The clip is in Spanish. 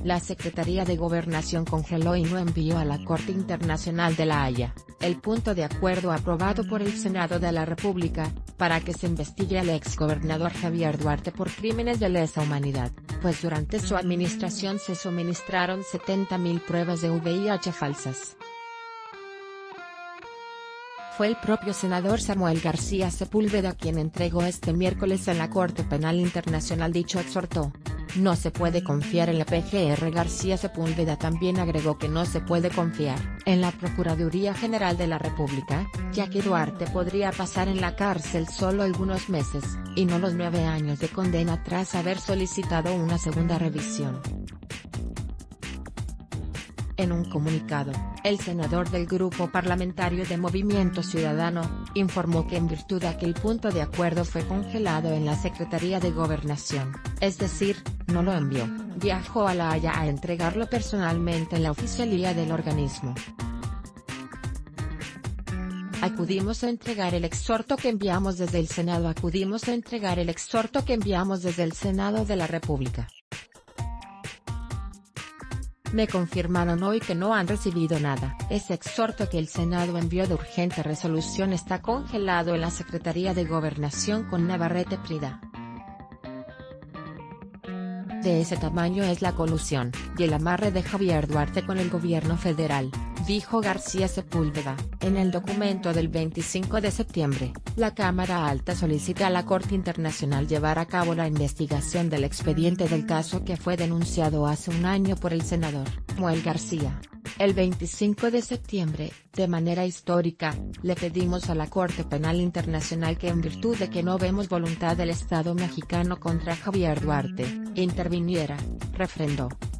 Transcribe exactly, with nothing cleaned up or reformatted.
La Secretaría de Gobernación congeló y no envió a la Corte Internacional de La Haya el punto de acuerdo aprobado por el Senado de la República, para que se investigue al exgobernador Javier Duarte por crímenes de lesa humanidad, pues durante su administración se suministraron setenta mil pruebas de V I H falsas. Fue el propio senador Samuel García Sepúlveda quien entregó este miércoles en la Corte Penal Internacional dicho exhorto. No se puede confiar en la P G R. García Sepúlveda también agregó que no se puede confiar en la Procuraduría General de la República, ya que Duarte podría pasar en la cárcel solo algunos meses, y no los nueve años de condena tras haber solicitado una segunda revisión. En un comunicado, el senador del Grupo Parlamentario de Movimiento Ciudadano, informó que en virtud de aquel punto de acuerdo fue congelado en la Secretaría de Gobernación, es decir, no lo envió, viajó a La Haya a entregarlo personalmente en la oficialía del organismo. Acudimos a entregar el exhorto que enviamos desde el Senado Acudimos a entregar el exhorto que enviamos desde el Senado de la República. Me confirmaron hoy que no han recibido nada. Ese exhorto que el Senado envió de urgente resolución está congelado en la Secretaría de Gobernación con Navarrete Prida. De ese tamaño es la colusión y el amarre de Javier Duarte con el gobierno federal, dijo García Sepúlveda. En el documento del veinticinco de septiembre, la Cámara Alta solicita a la Corte Internacional llevar a cabo la investigación del expediente del caso que fue denunciado hace un año por el senador Samuel García. El veinticinco de septiembre, de manera histórica, le pedimos a la Corte Penal Internacional que en virtud de que no vemos voluntad del Estado mexicano contra Javier Duarte, interviniera, refrendó.